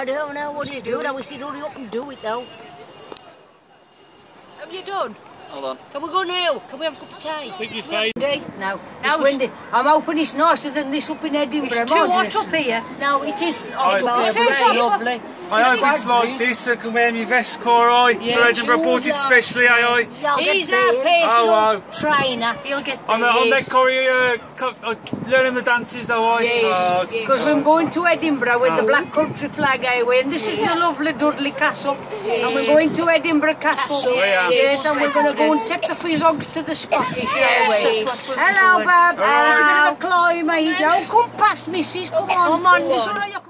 I don't know what he's doing. I wish he'd hurry up and do it, though. Have you done? Hold on. Can we go now? Can we have a cup of tea? Keep your face. No, it's windy. I'm hoping it's nicer than this up in Edinburgh. It's too hot up here. No, it is hot up here, but it's lovely. I hope it's like this. I can wear my vest, alright? For Edinburgh, bought it specially, aye? He's our personal trainer. He'll get I'm at Corrie, learning the dances though, aye? Yes, because we're going to Edinburgh with the Black Country flag anyway, and this is the lovely Dudley Castle, and we're going to Edinburgh Castle. Yes, and we're going to go and take the Fizzogs to the Scottish Airways. Hello, Bob. It's a bit of a climb, eh? Don't come past, missus. Come on. Come on,